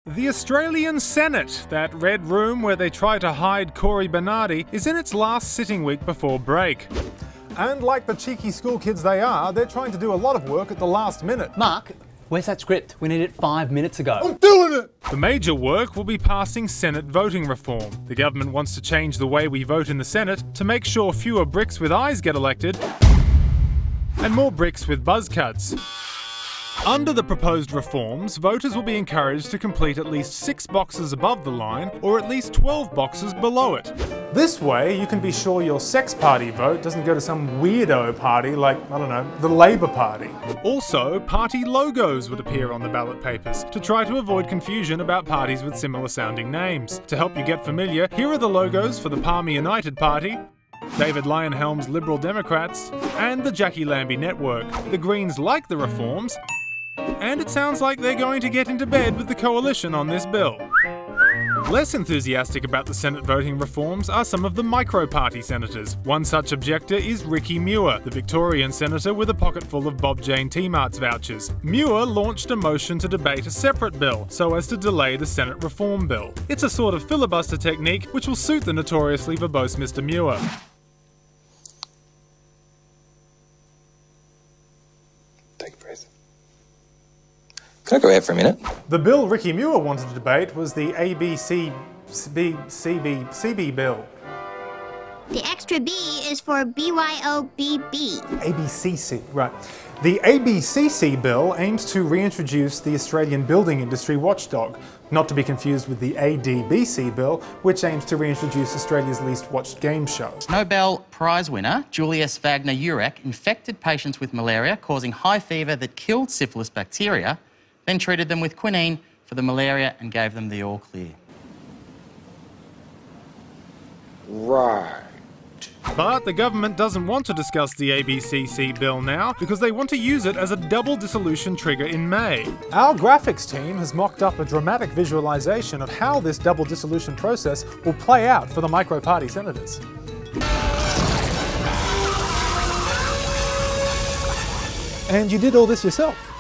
The Australian Senate, that red room where they try to hide Cory Bernardi, is in its last sitting week before break. And like the cheeky school kids they are, they're trying to do a lot of work at the last minute. Mark, where's that script? We need it 5 minutes ago. I'm doing it! The major work will be passing Senate voting reform. The government wants to change the way we vote in the Senate to make sure fewer bricks with eyes get elected and more bricks with buzz cuts. Under the proposed reforms, voters will be encouraged to complete at least 6 boxes above the line or at least 12 boxes below it. This way, you can be sure your sex party vote doesn't go to some weirdo party like, I don't know, the Labour Party. Also, party logos would appear on the ballot papers to try to avoid confusion about parties with similar sounding names. To help you get familiar, here are the logos for the Palmer United Party, David Leyonhjelm's Liberal Democrats, and the Jackie Lambie Network. The Greens like the reforms, and it sounds like they're going to get into bed with the coalition on this bill. Less enthusiastic about the Senate voting reforms are some of the micro-party senators. One such objector is Ricky Muir, the Victorian senator with a pocket full of Bob Jane T-Marts vouchers. Muir launched a motion to debate a separate bill so as to delay the Senate reform bill. It's a sort of filibuster technique which will suit the notoriously verbose Mr. Muir. Take a breath. Can I go out for a minute? The bill Ricky Muir wanted to debate was the CB bill. The extra B is for BYOBB. ABCC, right. The ABCC bill aims to reintroduce the Australian building industry watchdog, not to be confused with the ADBC bill, which aims to reintroduce Australia's least watched game show. Nobel Prize winner Julius Wagner-Jurek infected patients with malaria, causing high fever that killed syphilis bacteria, then treated them with quinine for the malaria and gave them the all clear. Right. But the government doesn't want to discuss the ABCC bill now because they want to use it as a double dissolution trigger in May. Our graphics team has mocked up a dramatic visualisation of how this double dissolution process will play out for the micro-party senators. And you did all this yourself?